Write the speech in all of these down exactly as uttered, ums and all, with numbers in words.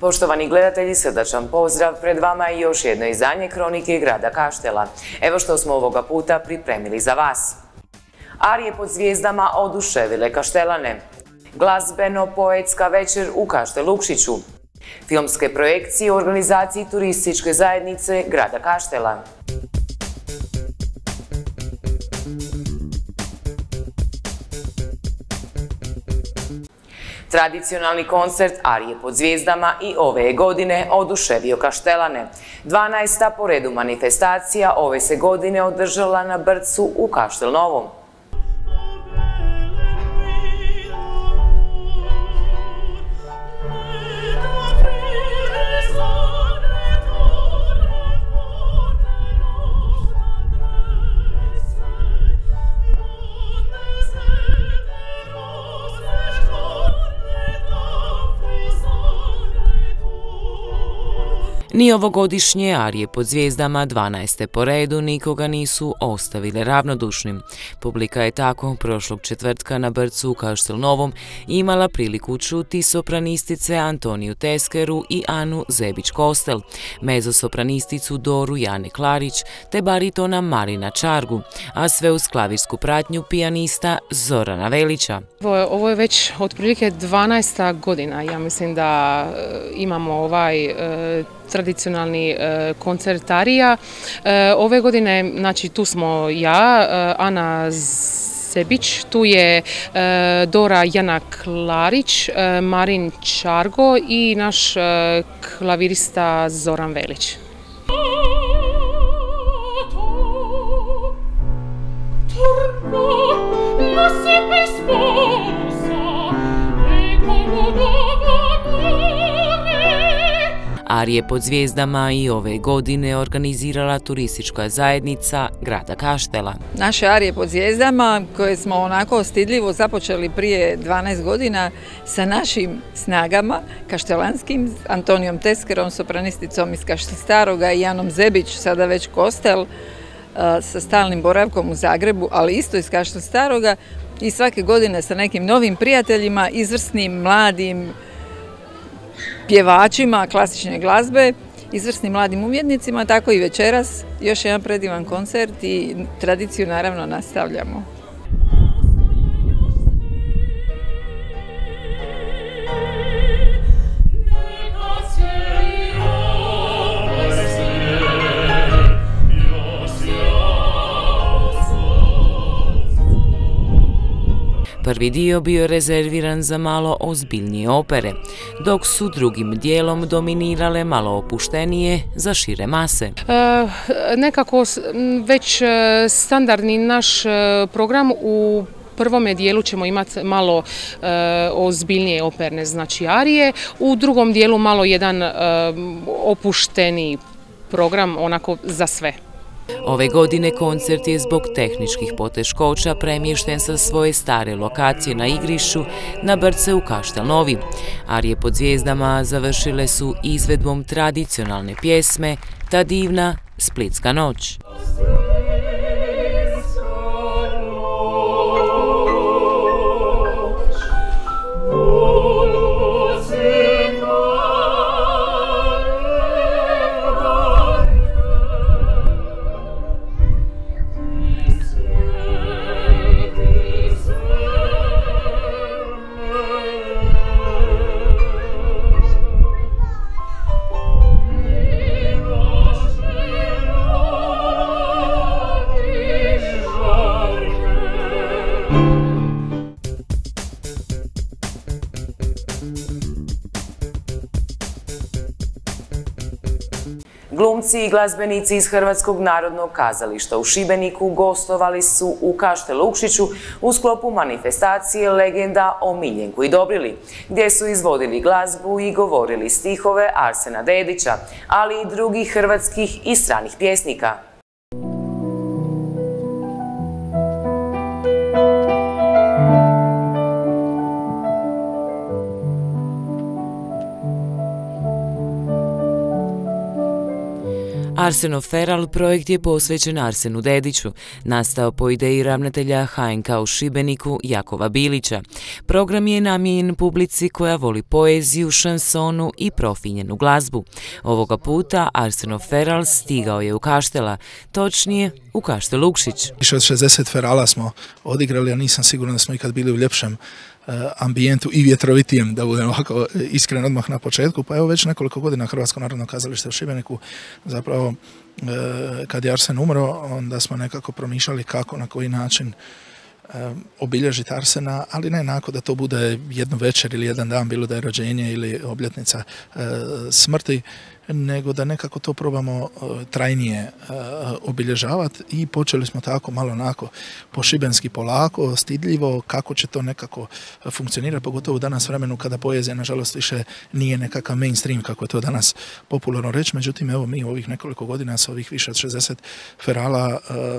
Poštovani gledatelji, srdačan pozdrav, pred vama je još jedno izdanje Kronike grada Kaštela. Evo što smo ovoga puta pripremili za vas. Arije pod zvijezdama oduševile Kaštelane. Glazbeno-poetska večer u Kaštel Lukšiću. Filmske projekcije u organizaciji turističke zajednice grada Kaštela. Tradicionalni koncert Arije pod zvijezdama i ove godine oduševio Kaštelane. dvanaesta po redu manifestacija ove se godine održala na Brcu u Kaštel Novom. Ni ovogodišnje Arije pod zvijezdama dvanaeste po redu nikoga nisu ostavile ravnodušnim. Publika je tako prošlog četvrtka na Brcu u Kaštel Novom imala priliku čuti sopranistice Antoniju Teskeru i Anu Zebić-Kostel, mezosopranisticu Doru Jane Klarić te baritona Marina Čargu, a sve uz klavirsku pratnju pijanista Zorana Velića. Ovo je već otprilike dvanaesta godina, ja mislim da imamo ovaj tradicionalni koncert Arija. Ove godine, znači tu smo ja, Ana Zebić, tu je Dora Jana Klarić, Marin Čargo i naš klavirista Zoran Velić. Arije pod zvijezdama i ove godine organizirala turistička zajednica grada Kaštela. Naše Arije pod zvijezdama, koje smo onako stidljivo započeli prije dvanaest godina sa našim snagama kaštelanskim, Antonijom Teskerom, sopranisticom iz Kaštel Staroga i Janom Zebić, sada već Kostel, sa stalnim boravkom u Zagrebu, ali isto iz Kaštel Staroga, i svake godine sa nekim novim prijateljima, izvrsnim, mladim pjevačima klasične glazbe, izvrsnim mladim umjetnicima, tako i večeras još jedan predivan koncert i tradiciju naravno nastavljamo. Prvi dio bio rezerviran za malo ozbiljnije opere, dok su drugim dijelom dominirale malo opuštenije za šire mase. E, nekako već standardni naš program u prvome dijelu ćemo imati malo e, ozbiljnije operne, znači arije, u drugom dijelu malo jedan e, opušteniji program, onako za sve. Ove godine koncert je zbog tehničkih poteškoća premješten sa svoje stare lokacije na igrišću na Brce u Kaštel Novi. Arije pod zvijezdama završile su izvedbom tradicionalne pjesme Ta divna splitska noć. Glumci i glazbenici iz Hrvatskog narodnog kazališta u Šibeniku gostovali su u Kaštel Lukšiću u sklopu manifestacije Legenda o Miljenku i Dobrili, gdje su izvodili glazbu i govorili stihove Arsena Dedića, ali i drugih hrvatskih i stranih pjesnika. Arsenov Feral projekt je posvećen Arsenu Dediću, nastao po ideji ravnatelja H N K u Šibeniku Jakova Bilića. Program je namijenjen publici koja voli poeziju, šansonu i profinjenu glazbu. Ovoga puta Arsenov Feral stigao je u Kaštela, točnije u Kaštel Lukšić. Više od šezdeset ferala smo odigrali, a nisam siguran da smo ikad bili u ljepšem ambijentu i vjetrovitijem, da budem ovako iskren odmah na početku. Pa evo već nekoliko godina Hrvatsko narodno kazalište u Šibeniku, zapravo kad je Arsen umro, onda smo nekako promišljali kako, na koji način obilježiti Arsena, ali ne onako da to bude jednu večer ili jedan dan, bilo da je rođenje ili obljetnica smrti, nego da nekako to probamo trajnije obilježavati i počeli smo tako malo onako po šibenski polako, stidljivo, kako će to nekako funkcionirati, pogotovo u danas vremenu kada poezija nažalost više nije nekakav mainstream kako je to danas popularno reći. Međutim, evo mi u ovih nekoliko godina sa ovih više od šezdeset ferala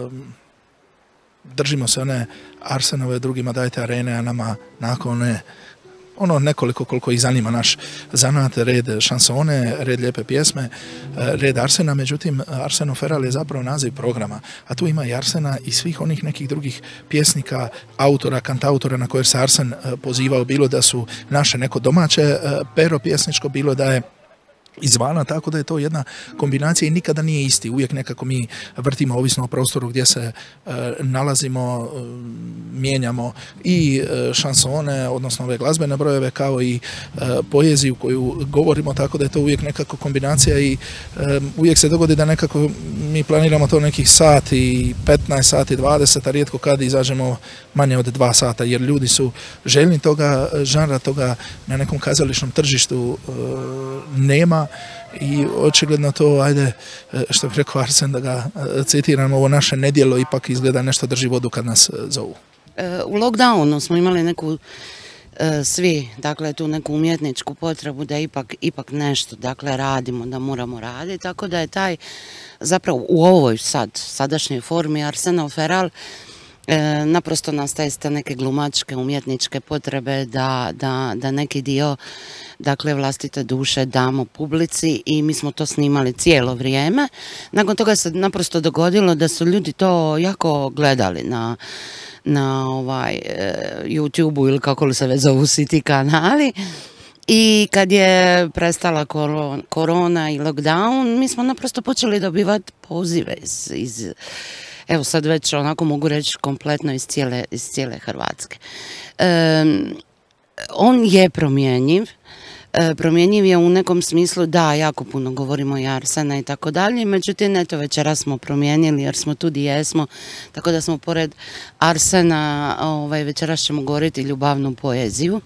držimo se one Arsenove, drugima dajte arene, a nama nakon ne ono nekoliko koliko ih zanima naš zanat, red šansone, red lijepe pjesme, red Arsena. Međutim, Arsenov Feral je zapravo naziv programa, a tu ima i Arsena i svih onih nekih drugih pjesnika, autora, kantautora na koje se Arsen pozivao, bilo da su naše neko domaće pero pjesničko, bilo da je izvana, tako da je to jedna kombinacija i nikada nije isti. Uvijek nekako mi vrtimo, ovisno o prostoru gdje se e, nalazimo, e, mijenjamo i e, šansone, odnosno ove glazbene brojeve, kao i e, poeziju koju govorimo, tako da je to uvijek nekako kombinacija i e, uvijek se dogodi da nekako mi planiramo to nekih sati, petnaest sati, dvadeset, a rijetko kad izađemo manje od dva sata, jer ljudi su željni toga žanra, toga na nekom kazališnom tržištu e, nema. I očigledno to, ajde, što bi rekao Arsen, da ga citiram, ovo naše nedjelo ipak izgleda nešto drži vodu kad nas zovu. U lockdownu smo imali neku, svi, dakle, tu neku umjetničku potrebu da ipak, ipak nešto, dakle, radimo, da moramo raditi, tako da je taj, zapravo u ovoj sad, sadašnjoj formi Arsenov Feral, E, naprosto nastaje ste neke glumačke, umjetničke potrebe da, da, da neki dio, dakle, vlastite duše damo publici i mi smo to snimali cijelo vrijeme. Nakon toga se naprosto dogodilo da su ljudi to jako gledali na, na ovaj, e, YouTube-u ili kako li se već zovu svi ti kanali. I kad je prestala korona i lockdown, mi smo naprosto počeli dobivati pozive iz, iz evo sad već onako mogu reći kompletno iz cijele, iz cijele Hrvatske. E, on je promjenjiv, e, promjenjiv je u nekom smislu, da, jako puno govorimo i Arsena i tako dalje, međutim, eto, večeras smo promijenili jer smo tu di jesmo, tako da smo pored Arsena, ovaj, večeras ćemo govoriti ljubavnu poeziju.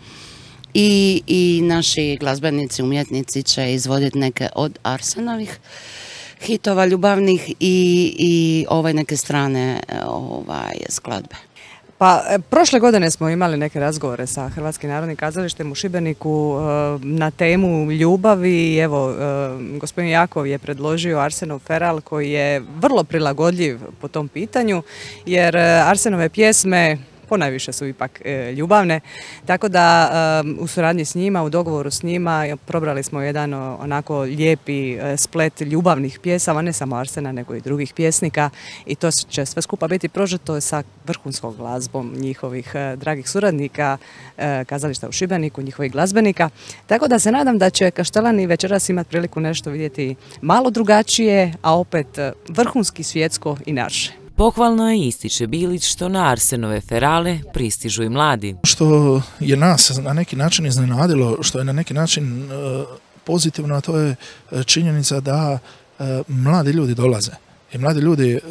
I, i naši glazbenici, umjetnici će izvoditi neke od Arsenovih hitova ljubavnih i, i ovaj neke strane ovaj, skladbe. Pa, prošle godine smo imali neke razgovore sa Hrvatskim narodnim kazalištem u Šibeniku na temu ljubavi i evo, gospodin Jakov je predložio Arsenov Feral koji je vrlo prilagodljiv po tom pitanju, jer Arsenove pjesme ponajviše su ipak e, ljubavne, tako da e, u suradnji s njima, u dogovoru s njima probrali smo jedan o, onako lijepi e, splet ljubavnih pjesama, ne samo Arsena nego i drugih pjesnika i to će sve skupa biti prožeto sa vrhunskom glazbom njihovih e, dragih suradnika e, kazališta u Šibeniku, njihovih glazbenika, tako da se nadam da će Kaštelani večeras imati priliku nešto vidjeti malo drugačije, a opet e, vrhunski, svjetsko i naše. Pohvalno je, ističe Bilić, što na Arsenove Ferale pristižu i mladi. Što je nas na neki način iznenadilo, što je na neki način pozitivno, a to je činjenica da mladi ljudi dolaze. I mladi ljudi,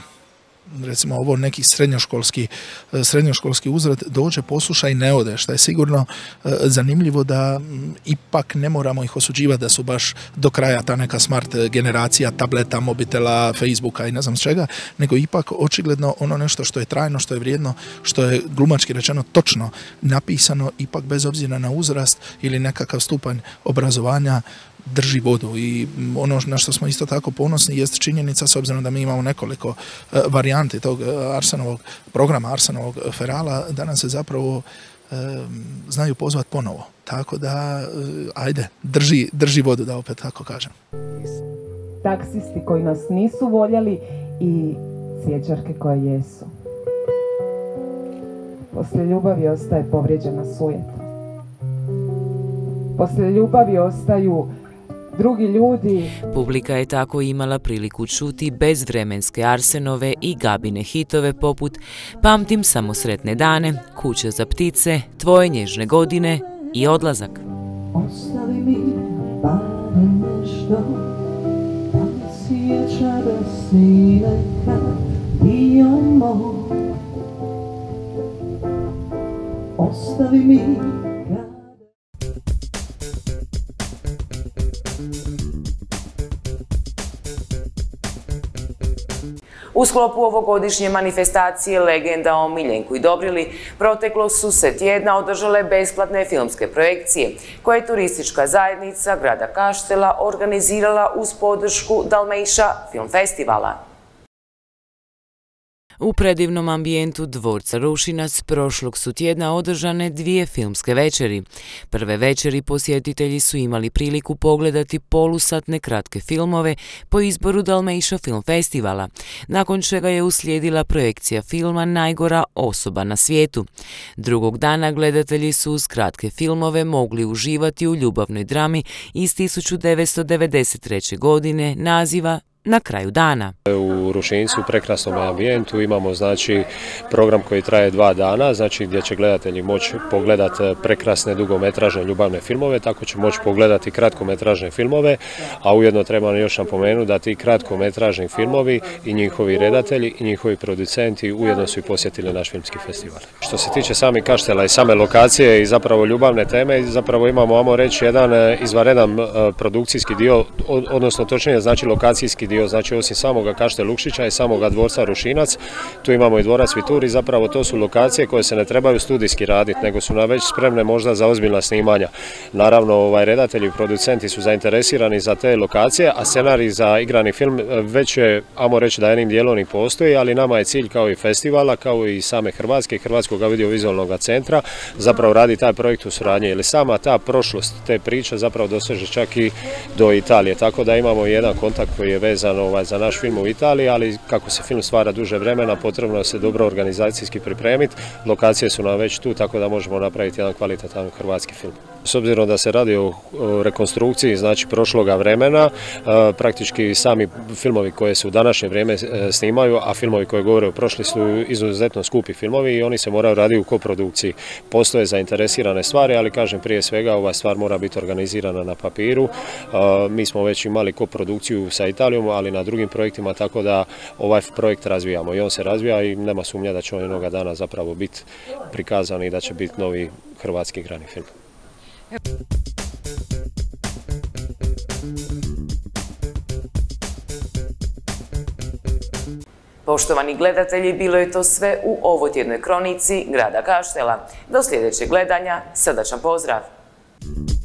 recimo ovo neki srednjoškolski, srednjoškolski uzrast, dođe, posluša i ne ode, što je sigurno zanimljivo da ipak ne moramo ih osuđivati da su baš do kraja ta neka smart generacija tableta, mobitela, Facebooka i ne znam čega, nego ipak očigledno ono nešto što je trajno, što je vrijedno, što je glumački rečeno točno napisano, ipak bez obzira na uzrast ili nekakav stupanj obrazovanja drži vodu. I ono na što smo isto tako ponosni jest činjenica, s obzirom da mi imamo nekoliko varijanti tog Arsenovog programa, Arsenovog Ferala, da nas se zapravo e, znaju pozvati ponovo. Tako da, ajde, drži, drži vodu, da opet tako kažem. taksisti koji nas nisu voljeli i cvjećarke koje jesu. Poslije ljubavi ostaje povrijeđena sujeta. Poslije ljubavi ostaju drugi ljudi. Publika je tako imala priliku čuti bezvremenske Arsenove i Gabine hitove poput Pamtim samo sretne dane, Kuća za ptice, Tvoje nježne godine i Odlazak. Ostavi mi barem nešto, da sjeća da si nekad bio moj. Ostavi mi. U sklopu ovogodišnje manifestacije Legenda o Miljenku i Dobrili proteklo su se tjedna održale besplatne filmske projekcije koje je turistička zajednica grada Kaštela organizirala uz podršku Dalmejša film festivala. U predivnom ambijentu dvorca Rušinac prošlog su tjedna održane dvije filmske večeri. Prve večeri posjetitelji su imali priliku pogledati polusatne kratke filmove po izboru Dalmejša film festivala, nakon čega je uslijedila projekcija filma Najgora osoba na svijetu. Drugog dana gledatelji su uz kratke filmove mogli uživati u ljubavnoj drami iz tisuću devetsto devedeset treće. godine naziva Na kraju dana. U Rušincu, u prekrasnom ambijentu, imamo znači program koji traje dva dana, znači gdje će gledatelji moći pogledati prekrasne dugometražne ljubavne filmove, tako će moći pogledati kratkometražne filmove, a ujedno treba još napomenuti da ti kratkometražni filmovi i njihovi redatelji i njihovi producenti ujedno su i posjetili naš filmski festival. Što se tiče sami Kaštela i same lokacije i zapravo ljubavne teme, zapravo imamo, ajmo reći, jedan izvanredan produkcijski dio, odnosno točnije znači lokacijski dio, znači osim samoga Kašte Lukšića i samoga dvorca Rušinac, tu imamo i dvorac Vitur i zapravo to su lokacije koje se ne trebaju studijski raditi, nego su nam već spremne možda za ozbiljna snimanja. Naravno, ovaj, redatelji i producenti su zainteresirani za te lokacije, a scenarij za igrani film već je, ajmo reći da jednim dijelom i postoji, ali nama je cilj kao i festivala, kao i same Hrvatske, Hrvatskog audiovizualnog centra, zapravo radi taj projekt u suradnji, jer sama ta prošlost te priče zapravo doseže čak i do Italije, tako da imamo jedan kontakt koji je vezan ovaj, za naš film u Italiji, ali kako se film stvara duže vremena, potrebno je se dobro organizacijski pripremiti. Lokacije su nam već tu, tako da možemo napraviti jedan kvalitetan hrvatski film. S obzirom da se radi o rekonstrukciji znači prošloga vremena, praktički sami filmovi koje se u današnje vrijeme snimaju, a filmovi koje govore o prošli su izuzetno skupi filmovi i oni se moraju raditi u koprodukciji. Postoje zainteresirane stvari, ali kažem prije svega ova stvar mora biti organizirana na papiru. Mi smo već imali koprodukciju sa Italijom, ali na drugim projektima, tako da ovaj projekt razvijamo i on se razvija i nema sumnja da će on jednoga dana zapravo biti prikazan i da će biti novi hrvatski igrani film. Poštovani gledatelji, bilo je to sve u ovotjednoj kronici grada Kaštela. Do sljedećeg gledanja, srdačan pozdrav!